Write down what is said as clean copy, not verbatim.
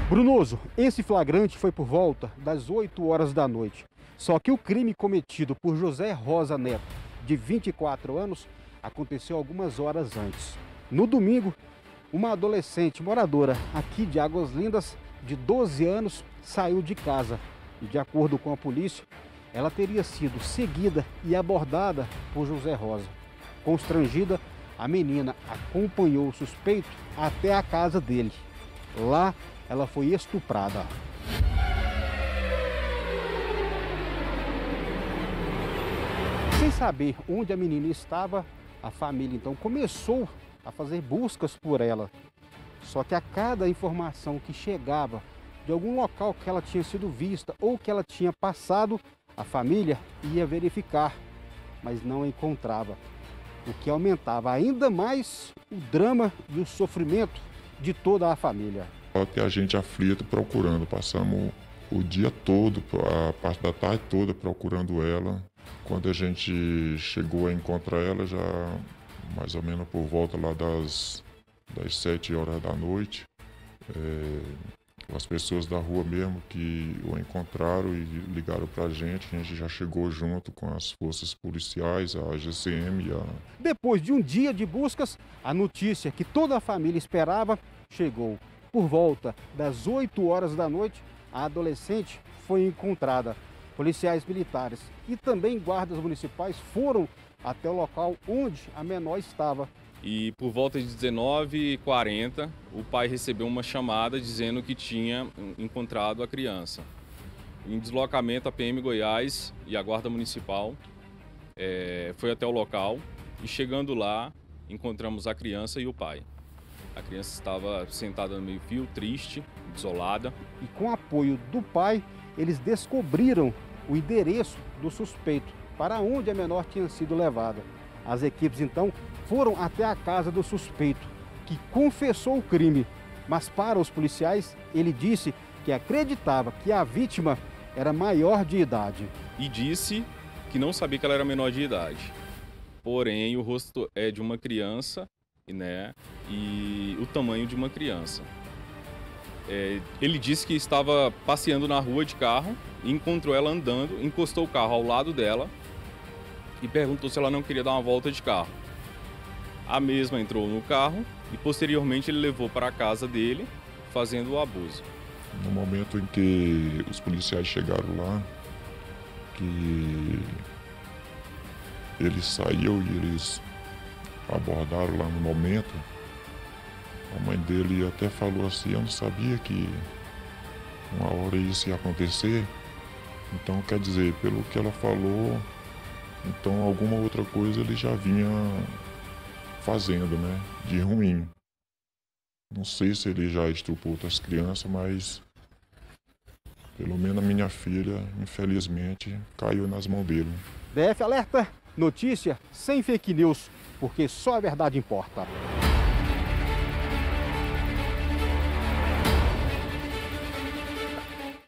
Brunoso, esse flagrante foi por volta das 8 horas da noite. Só que o crime cometido por José Rosa Neto, de 24 anos, aconteceu algumas horas antes. No domingo, uma adolescente moradora aqui de Águas Lindas, de 12 anos, saiu de casa. E de acordo com a polícia, ela teria sido seguida e abordada por José Rosa. Constrangida, a menina acompanhou o suspeito até a casa dele. Lá, ela foi estuprada. Sem saber onde a menina estava, a família então começou a fazer buscas por ela. Só que a cada informação que chegava de algum local que ela tinha sido vista ou que ela tinha passado, a família ia verificar, mas não a encontrava. O que aumentava ainda mais o drama e o sofrimento de toda a família. Até a gente aflito procurando, passamos o dia todo, a parte da tarde toda procurando ela. Quando a gente chegou a encontrar ela, já mais ou menos por volta lá das 7 horas da noite, as pessoas da rua mesmo que o encontraram e ligaram pra gente, a gente já chegou junto com as forças policiais, a GCM e a... Depois de um dia de buscas, a notícia que toda a família esperava chegou. Por volta das 8 horas da noite, a adolescente foi encontrada. Policiais militares e também guardas municipais foram até o local onde a menor estava. E por volta de 19h40, o pai recebeu uma chamada dizendo que tinha encontrado a criança. Em deslocamento, a PM Goiás e a Guarda Municipal foi até o local e chegando lá, encontramos a criança e o pai. A criança estava sentada no meio-fio, triste, desolada. E com apoio do pai, eles descobriram o endereço do suspeito, para onde a menor tinha sido levada. As equipes, então, foram até a casa do suspeito, que confessou o crime. Mas para os policiais, ele disse que acreditava que a vítima era maior de idade. E disse que não sabia que ela era menor de idade. Porém, o rosto é de uma criança, né, e o tamanho de uma criança. Ele disse que estava passeando na rua de carro, encontrou ela andando, encostou o carro ao lado dela e perguntou se ela não queria dar uma volta de carro. A mesma entrou no carro e posteriormente ele levou para a casa dele, fazendo o abuso. No momento em que os policiais chegaram lá, que eles saíram e eles abordaram lá no momento, a mãe dele até falou assim, eu não sabia que uma hora isso ia acontecer. Então, quer dizer, pelo que ela falou, então alguma outra coisa ele já vinha fazendo, né, de ruim. Não sei se ele já estuprou outras crianças, mas pelo menos a minha filha, infelizmente, caiu nas mãos dele. DF Alerta, notícia sem fake news, porque só a verdade importa.